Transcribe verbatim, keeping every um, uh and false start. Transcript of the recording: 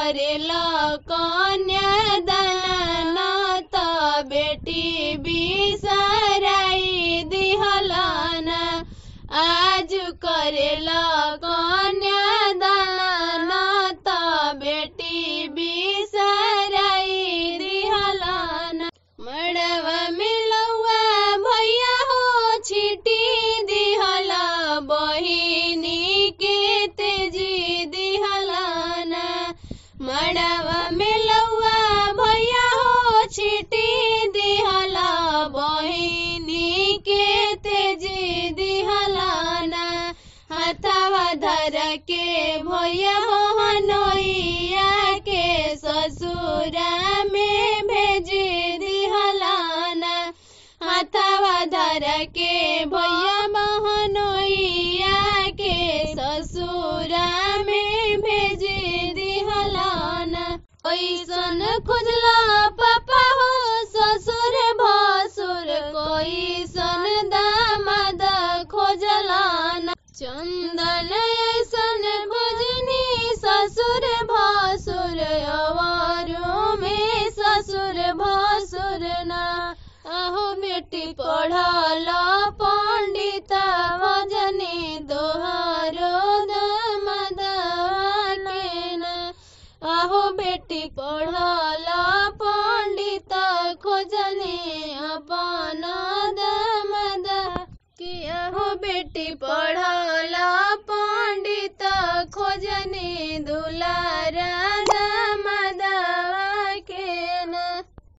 करेला कन्यादान त बेटी बिसराई दिहलन आज करेला कन्यादान त बेटी बिसराई दिहलन मड़वा मिलौआ भैया हो छिटी दिहला बहिनी के तेजी दिहलन मड़वा मिलौआ भैया हो छिटी दिहला बहिनी के तेजी दिहलन हथवा धर के भैया हो हनोइया के ससुरा में भेजी दिहलन हथवा धर के भैया बहनोइया के ससुरा में भेजी दिहलन ओइसन खुजला पापा हो ससुर भसुर कोइसन दामाद खोजलन चंदन ऐसन खोजनी ससुर भसुर अवरो में ससुर भसुर ना आहो बेटी पढ़ल पंडित भजनी दोहरो दामाद के ना आहो बेटी पढ़ल पंडित खोजनी अपन दामाद कि आहो बेटी पढ़